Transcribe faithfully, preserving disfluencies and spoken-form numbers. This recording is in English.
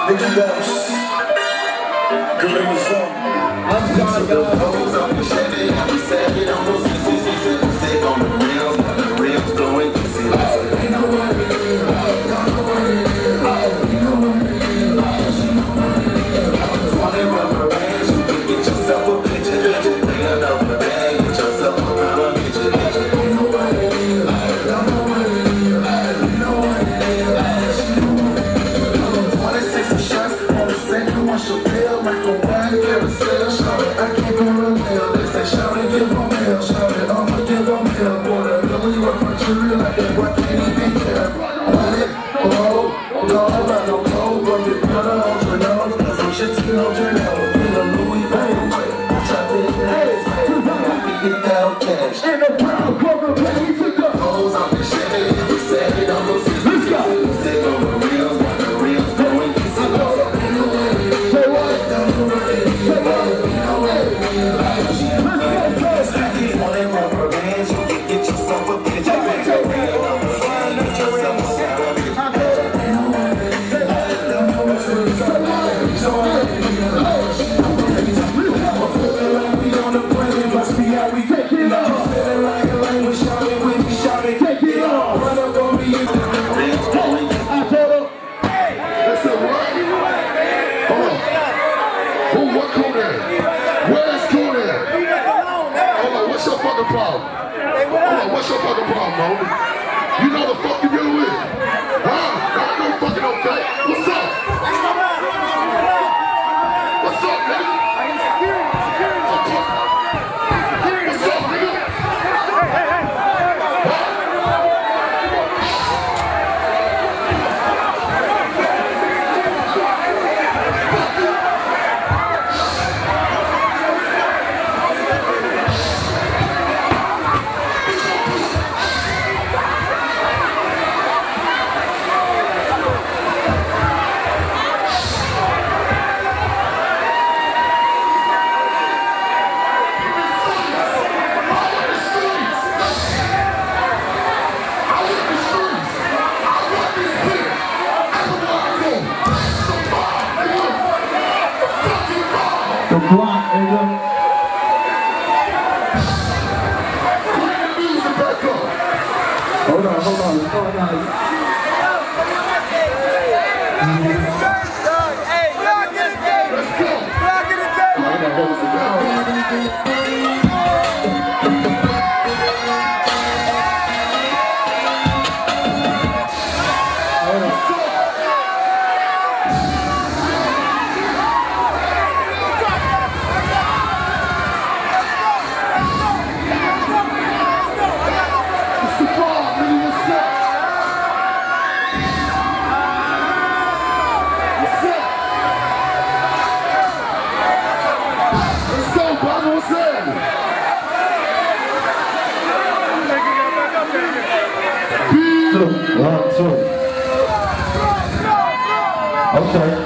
Nicky Bells, Gorilla Zone. I'm sorry, y'all. I'm Chevy, I'm Savage, I'm no C C C, stick on the rails, the rails going to see. Ain't no one in here, don't know what it is, you know what it is, she know what it is. twenty rubber bands, you can get yourself a picture, bring another bag, get yourself a round, get your picture. Ain't no what it is, don't know what it is, you know what it is, she know what it is. twenty-six shots on the second one, she'll feel like a wine carousel. Shout it, I can't go real hell. They say shout it, give them hell. Shout it, I'ma give them hell. Boy, that really work for jury like that boy can't even care. On it, oh, no, I'm not no cold, but get better on your nose. Cause some shit's in on your nose. In the Louis Vuitton way. Trap it, hey, I can get that on cash. In the brown cover, baby, took the hoes off the shit. We said it on those six. Let's go. Stick on the reels, got the reels going. Say what? Say what? Problem. Hold on, what's your fucking problem, homie? You know the fuck you dealing with? Huh? I know fucking okay. What's up? What's up, nigga? What's up, nigga? Block, nigga. Hold on, hold on, hold on. Hey, block this game. Let's go. Block it again. One, two. Okay.